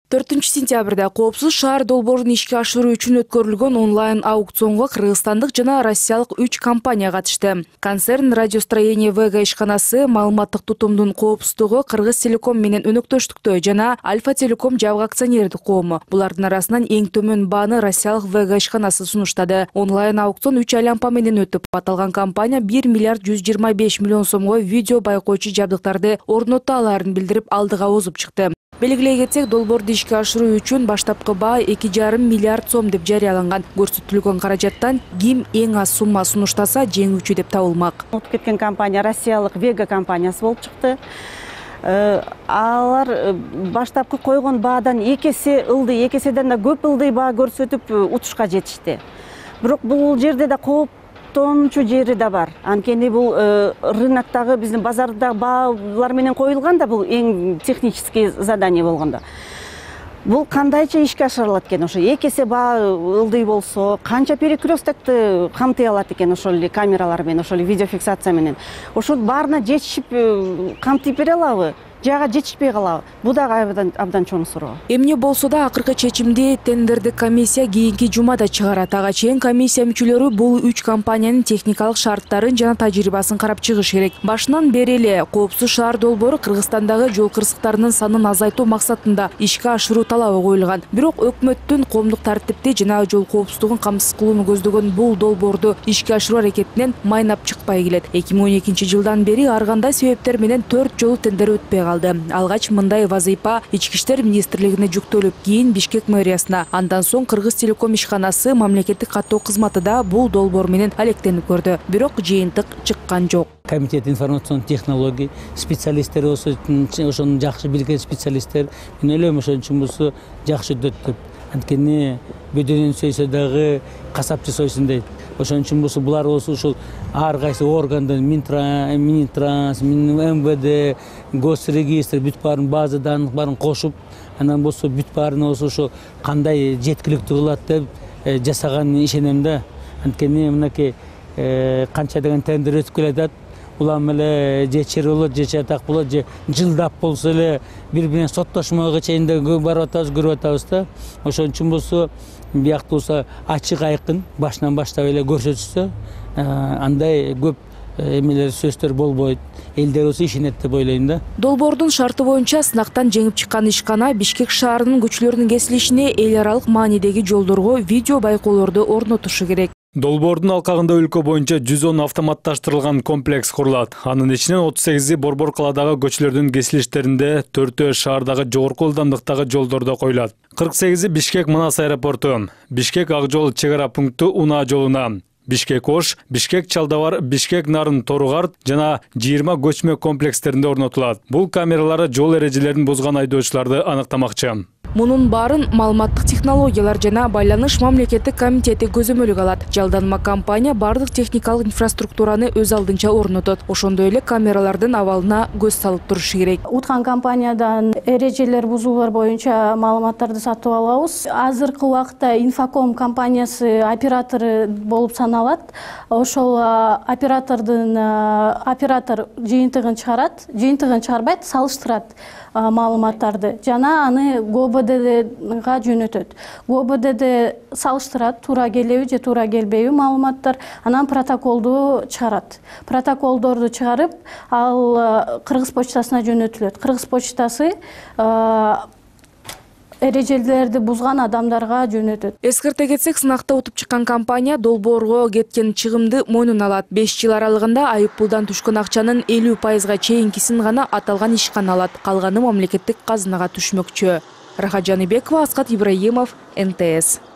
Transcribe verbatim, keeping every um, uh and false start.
төртүнчү сентябрда коопсуз шаар долбоорун ишке ашыруу үчүн өткөрүлгөн онлайн аукционго кыргызстандык жана россиялык үч компания катышты. Концерн Радиостроение Вега ишканасы, маалыматтык тутумдун коопсуздугу Кыргыз Телеком менен өнөктөштүктө жана Альфа Телеком жабык акционердик коому. Булардын арасынан эң төмөн бааны россиялык Вега ишканасы сунуштады. Онлайн аукцион үч айлампа менен өтүп, аталган компания бир миллиард жүз жыйырма беш миллион сомго видео байкоочу жабдыктарды орното алаарын билдирип алдыга озуп чыкты. Белгилей кетсек, долбоорду ишке ашыруу үчүн баштапкы баа эки жарым миллиард сом деп жарыяланган. Көрсөтүлгөн каражаттан ким эң аз сумма сунуштаса жеңүүчү деп табылмак. Утуп кеткен компания россиялык Вега компаниясы болуп чыкты. Алар баштапкы койгон баадан эки эсе ылдый, эки эседен да көп ылдый баа көрсөтүп утушка жетишти. Бирок бул жерде да кооп тончу жери да бар. Анткени бул рыноктогу биздин базардагы баалар менен коюлган да, бул эң технический задание болгондо. Бул кандайча ишке ашырылат экен? Ошо эки эсе баа ылдый болсо, канча перекрестокты камтый алат экен ошол эле камералар менен, ошол видеофиксация менен. Ошол баарына жетишип камтый бере алабы? Жага жетишпей калабы? Бул дагы абдан абдан чоң суроо. Эмне болсо да акыркы чечимди тендердик комиссия кийинки жумада чыгарат. Ага чейин комиссия мүчөлөрү бул үч компаниянын техникалык шарттарын жана тажрыйбасын карап чыгыш керек. Башынан бери эле коопсуз шаар долбоору Кыргызстандагы жол кырсыктарынын санын азайтуу максатында ишке ашыруу талабы коюлган. Бирок өкмөттүн коомдук тартипти жана жол коопсуздугун камсыз кылууну көздөгөн бул долбоорду ишке ашыруу аракетинен майнап чыкпай келет. эки миң он экинчи жылдан бери ар кандай себептер менен төрт жолу тендер өтпөй калды. Алгач мындай вазыйпа Ички иштер министрлигине жүктөлүп, кийин Бишкек мэриясына, андан соң Кыргыз Телеком ишканасы мамлекеттик каттоо кызматы да бул долбоор менен алектенип көрдү. Бирок жыйынтык чыккан жок. Комитет информационный технологий специалисттери болсо, ошону жакшы билген специалисттер, мен ойлойм ошон үчүн болсо жакшы өтөт деп. Анткени бөдөнөн сөйсө дагы касапчы сойсун дейт. Ошон үчүн болсо булар болсо ушул ар кайсы органдан Минтранс, эм вэ дэ, Госрегистр бүт баарын база данных баарын кошуп, анан болсо бүт баарына болсо ошо кандай жеткиликтүү кылат деп жасаганына ишенем да. Анткени мынакей канча деген тендер өтүп келатат. Улам эле же чыр болот, же чатак болот, же жылдап болсо эле бири менен соттошмого чейин да барып атабыз, көрүп атабыз да. Ошон үчүн болсо биякта болсо ачык айкын башынан баштап эле көрсөтүлсө, андай көп эмелер сөздөр болбойт. Элдер болсо ишенет деп ойлойм да. Долбоордун шарты боюнча сынактан жеңип чыккан ишкана Бишкек шаарынын көчөлөрүнүн кесилишине эл аралык маанидеги жолдорго видео байкоолорду орнотушу керек. Долбоордун алкагында өлкө боюнча жүз он автоматташтырылган комплекс курулат. Анын ичинен отуз сегизи борбор каладагы көчөлөрдүн кесилиштеринде, төртөө шаардагы жогорку ылдамдыктагы жолдордо коюлат. кырк сегизи Бишкек Манас аэропорту, Бишкек Ак жол чек ара пункту Унаа жолуна, Бишкек Ош, Бишкек Чалдабар, Бишкек Нарын Торугарт жана жыйырма көчмө комплекстеринде орнотулат. Бул камералары жол эрежелерин бузган айдоочуларды аныктамакчы. Мунун баарын маалыматтык технологиялар жана байланыш мамлекеттик комитети көзөмөлгө алат. Жалданма компания бардык техникалык инфраструктураны өз алдынча орнотот. Ошондой эле камералардын абалына көз салып турушу керек. Уткан компаниядан эрежелер бузуулар боюнча маалыматтарды сатып алабыз. Азыркы убакта Инфоком компаниясы оператору болуп саналат. Ошол оператордун оператор жыйынтыгын чыгарат, жыйынтыгын чыгарбайт, салыштырат маалыматтарды жана аны ГОБДДга жөнөтөт. ГОБДД салыштырат, туура келеби же туура келбейби маалыматтар, анан протоколду чыгарат. Протоколдорду чыгарып, ал Кыргыз почтасына жөнөтүлөт. Кыргыз почтасы эрежелерди бузган адамдарга жөнөтөт. Эскерте кетсек, сынакта утуп чыккан компания долбоорго кеткен чыгымды мойнуна алат. беш жыл аралыгында айыппулдан түшкөн акчанын элүү пайызга чейинкисин гана аталган ишкана алат. Калганы мамлекеттик казынага түшмөкчү. Рахат Жаныбекова, Аскат Ибраимов, эн тэ эс.